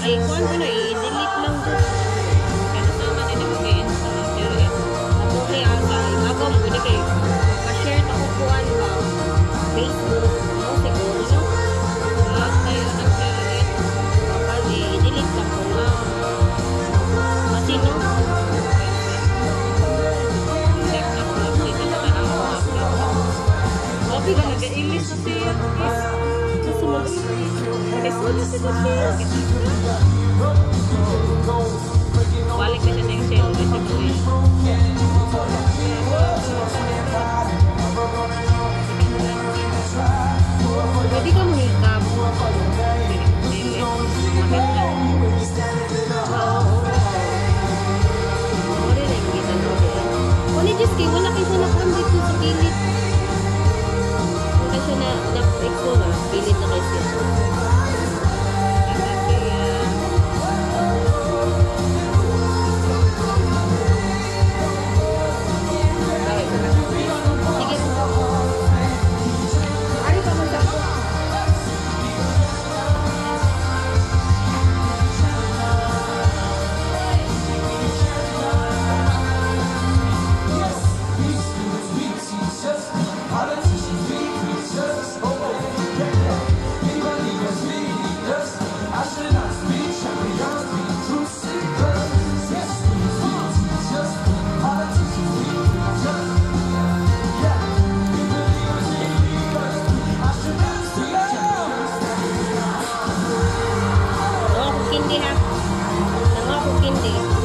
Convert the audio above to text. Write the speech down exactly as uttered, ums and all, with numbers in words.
Ay, kung ano na, i-delete lang dyan. Kaya sama nila mag-i-install. Pero yun, nabuhay asa. Ibabaw mo, hindi kayo. Ka-share na kukuhan ba? Facebook, no? Siguro, no? Lahat kayo ng share it. Kapag i-delete lang ko na. Kasi, no? Check na ko lang dito na lang ako upload. Sabi ka, nag-ilis na siya. Gusto mo gusto. Balik na siya sa yung shell kasi po eh. Pwede ka mahikap. Wala na yung kita no. Wala just kayo, wala kayo sa nakon dito sa pilit. Wala siya na na-exo na. Pilit na kayo siya. Hindi ha. Nangako hindi.